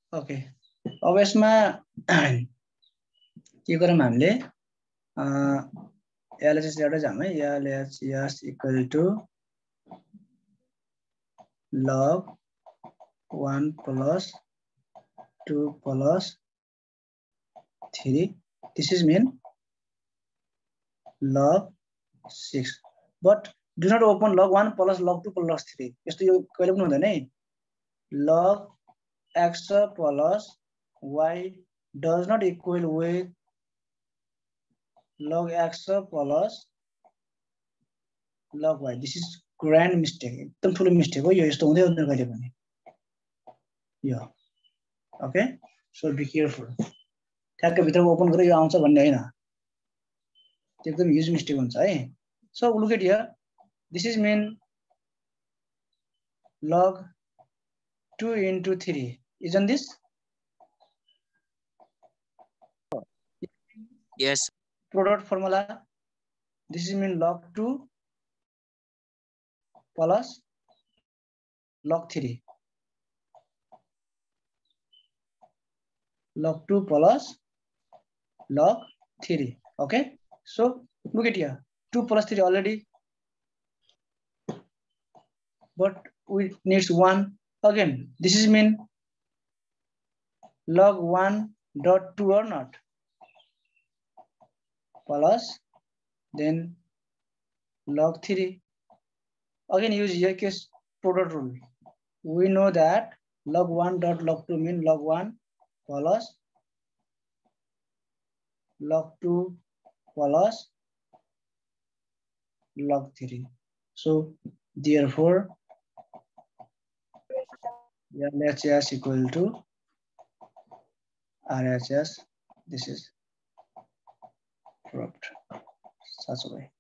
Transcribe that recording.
Okay अब यसमा के गरौँ हामीले LHS एउटै जाम है LHS equal to log 1 plus 2 plus 3 this is mean log 6 but do not open log 1 plus log 2 plus 3 यस्तो यो कहिले पनि हुँदैन है log x plus y does not equal with log x plus log y this is grand mistake एकदम ठुलो mistake हो यो यस्तो हुँदै हुँदैन कहिले पनि यो ओके सो बी केयरफुल ठ्याक्क भित्र ओपन गरेर यो आउँछ भन्ने हैन एकदम ह्युज मिस्टेक हुन्छ है so look at here this is mean log 2 into 3 isn't this Yes. Product formula this is mean log 2 plus log 3 log 2 plus log 3 okay so look at here 2 plus 3 already but we needs 1 again this is mean log 1 dot 2 or not plus then log 3 again use here case product rule we know that log 1 dot log 2 mean log 1 plus log 2 plus log 3 so therefore LHS equal to RHS this is proved such a way